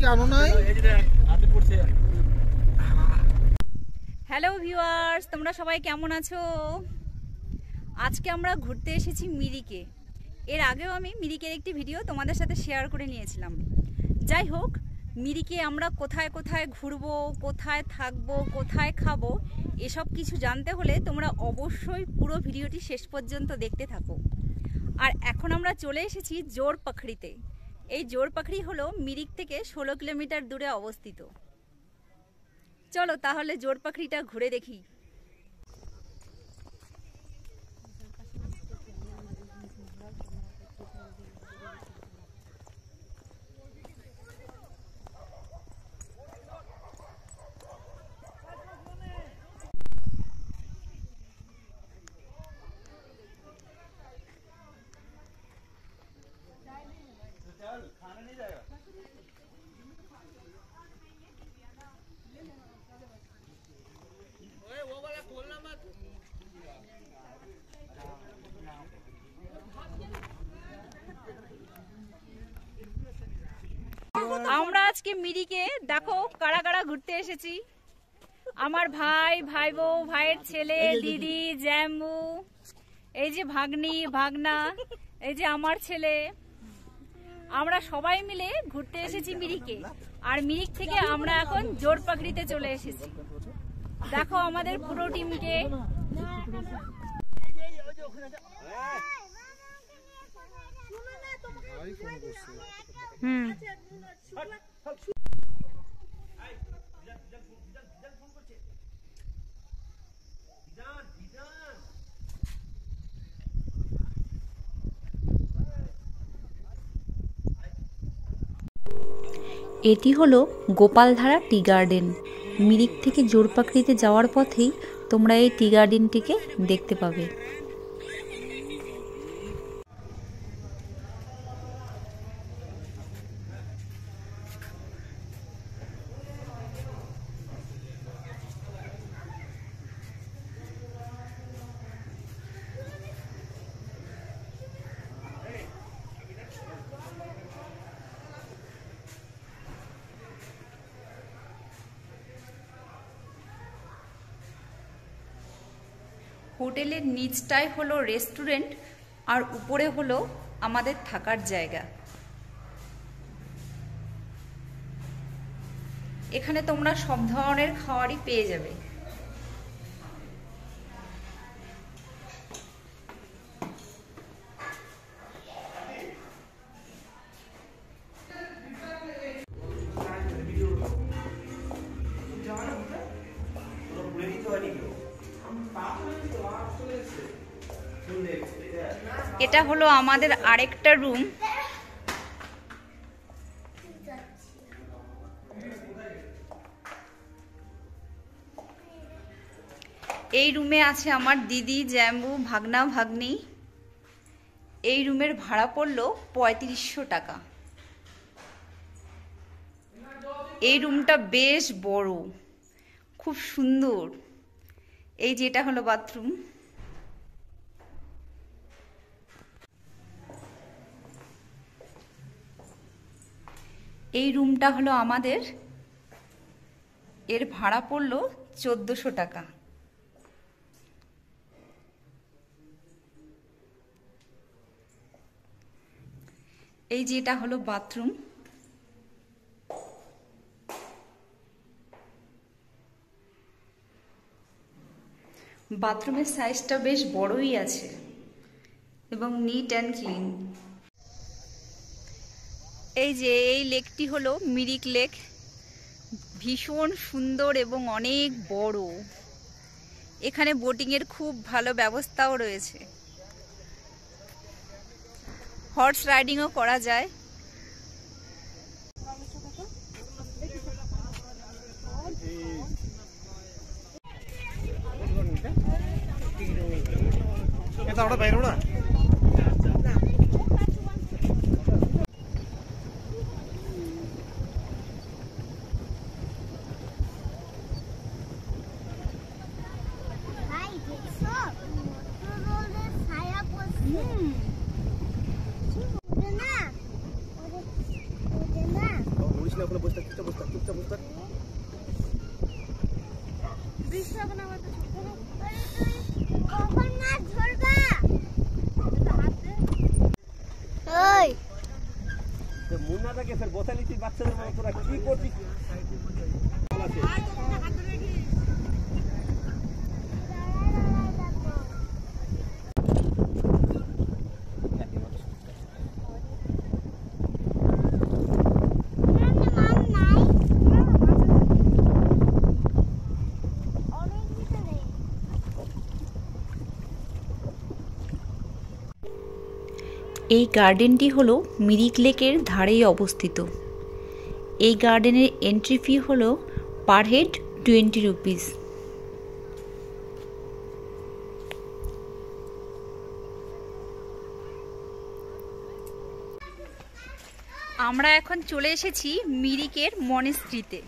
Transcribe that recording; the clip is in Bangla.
জানো নাই। হ্যালো ভিউয়ার্স, তোমরা সবাই কেমন আছো? আজকে আমরা ঘুরতে এসেছি মিরিকে। এর আগেও আমি মিরিকের একটি ভিডিও তোমাদের সাথে শেয়ার করে নিয়েছিলাম। যাই হোক, মিরিকে আমরা কোথায় কোথায় ঘুরবো, কোথায় থাকবো, কোথায় খাবো, এসব কিছু জানতে হলে তোমরা অবশ্যই পুরো ভিডিওটি শেষ পর্যন্ত দেখতে থাকো। আর এখন আমরা চলে এসেছি জোরপাখড়িতে। এই জোরপাখড়ি হলো মিরিক থেকে 16 কিলোমিটার দূরে অবস্থিত। চলো তাহলে জোরপাখড়িটা ঘুরে দেখি। আমরা আজকে মিরিকে দেখো কারা কারা ঘুরতে এসেছি। আমার ভাই, ভাই বউ, ভাইয়ের ছেলে, দিদি, জ্যাম্বু, এই যে ভাগ্নি, ভাগনা, এই যে আমার ছেলে। আমরা সবাই মিলে ঘুরতে এসেছি মিরিকে। আর মিরিক থেকে আমরা এখন জোরপাখড়িতে চলে এসেছি। দেখো আমাদের পুরো টিমকে। এটি হলো গোপালধারা টি গার্ডেন। মিরিক থেকে জোরপাখড়িতে যাওয়ার পথেই তোমরা এই টি গার্ডেনটিকে দেখতে পাবে। হোটেলের নিচটাই হলো রেস্টুরেন্ট আর উপরে হলো আমাদের থাকার জায়গা। এখানে তোমরা সব ধরনের খাবারই পেয়ে যাবে। এটা হলো আমাদের আরেকটা রুম। এই রুমে আছে আমার দিদি, জ্যাম্বু, ভাগনা, ভাগ্নি। এই রুমের ভাড়া পড়লো 3500 টাকা। এই রুমটা বেশ বড়, খুব সুন্দর। এই যে এটা হলো বাথরুম। এই রুমটা হলো আমাদের। এর ভাড়া পড়লো 1400 টাকা। এই যে এটা হলো বাথরুম। বাথরুমের সাইজটা বেশ বড়ই আছে এবং নিট অ্যান্ড ক্লিন। এই যে এই লেকটি হলো মিরিক লেক। ভীষণ সুন্দর এবং অনেক বড়। এখানে বোটিংয়ের খুব ভালো ব্যবস্থাও রয়েছে। হর্স রাইডিংও করা যায়। মুন্নাটাকে ফের বসালিছি বাচ্চাদের মতো তোরা কি করছিস? এই গার্ডেনটি হলো মিরিক লেকের ধারেই অবস্থিত। এই গার্ডেনের এন্ট্রি ফি হলো পার হেড 20 রুপিস। আমরা এখন চলে এসেছি মিরিকের মনেস্ট্রিতে।